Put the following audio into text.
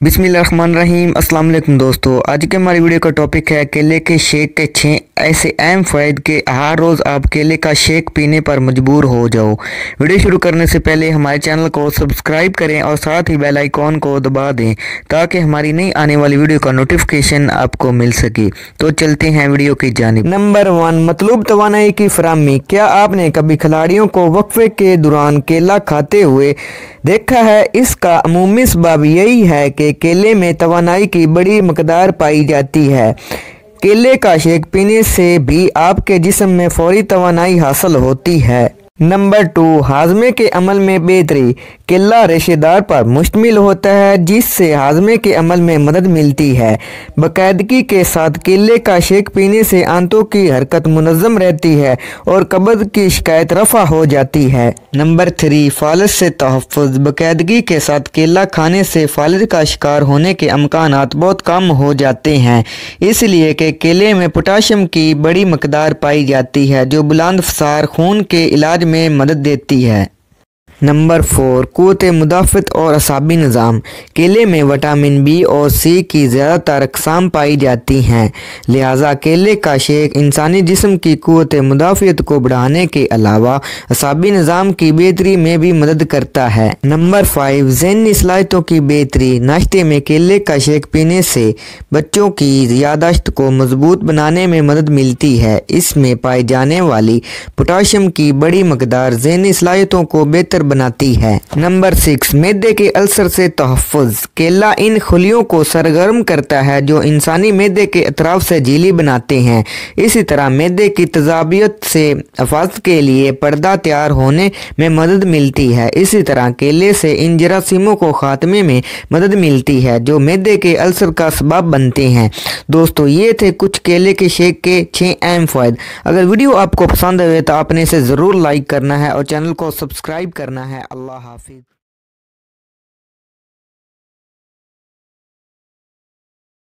बिस्मिल्लाहिर्रहमानिर्रहीम। अस्सलाम वालेकुम दोस्तों, आज के हमारी वीडियो का टॉपिक है केले के शेक के 6 ऐसे अहम फ़ायदे के हर रोज़ आप केले का शेक पीने पर मजबूर हो जाओ। वीडियो शुरू करने से पहले हमारे चैनल को सब्सक्राइब करें और साथ ही बेल आइकॉन को दबा दें ताकि हमारी नई आने वाली वीडियो का नोटिफिकेशन आपको मिल सके। तो चलते हैं वीडियो की जानिब। नंबर 1, मतलूब तवानाई की फराहमी। क्या आपने कभी खिलाड़ियों को वक्फे के दौरान केला खाते हुए देखा है? इसका अमूमी सबब यही है कि केले में तवानाई की बड़ी मकदार पाई जाती है। केले का शेक पीने से भी आपके जिस्म में फौरी तवानाई हासिल होती है। नंबर 2, हाजमे के अमल में बेहतरी। केला रेशेदार पर मुश्तमिल होता है जिससे हाजमे के अमल में मदद मिलती है। बाकायदगी के साथ केले का शेक पीने से आंतों की हरकत मुनज़्ज़म रहती है और कब्ज़ की शिकायत रफ़ा हो जाती है। नंबर 3, फालिज से तहफ़्फ़ुज़। बाकायदगी के साथ केला खाने से फालिज का शिकार होने के अमकानात बहुत कम हो जाते हैं, इसलिए कि केले में पोटाशियम की बड़ी मकदार पाई जाती है जो बुलंद फसार खून के इलाज में मदद देती है। नंबर 4, क़ुव्वत मुदाफ़त और असाबी निज़ाम। केले में विटामिन बी और सी की ज़्यादातर अक़साम पाई जाती हैं, लिहाजा केले का शेक इंसानी जिस्म की क़ुव्वत मुदाफ़त को बढ़ाने के अलावा असाबी निज़ाम की बेहतरी में भी मदद करता है। नंबर 5, ज़हनी सलाहियतों की बेहतरी। नाश्ते में केले का शेक पीने से बच्चों की याददाश्त को मजबूत बनाने में मदद मिलती है। इसमें पाई जाने वाली पोटाशियम की बड़ी मकदार ज़हनी सलाहियतों को बेहतर बनाती है। नंबर 6, मैदे के अल्सर से तहफ़्फ़ुज़। केला इन खलियों को सरगर्म करता है जो इंसानी मैदे के अतराफ से झिल्ली बनाते हैं। इसी तरह मैदे की तेज़ाबियत से हिफाज़त के लिए पर्दा तैयार होने में मदद मिलती है। इसी तरह केले से इन जरासीमों को खात्मे में मदद मिलती है जो मैदे के अल्सर का सबब बनते हैं। दोस्तों, ये थे कुछ केले के शेक के 6 अहम फ़ायदे। अगर वीडियो आपको पसंद आए तो आपने इसे ज़रूर लाइक करना है और चैनल को सब्सक्राइब करना है। अल्लाह हाफिज़।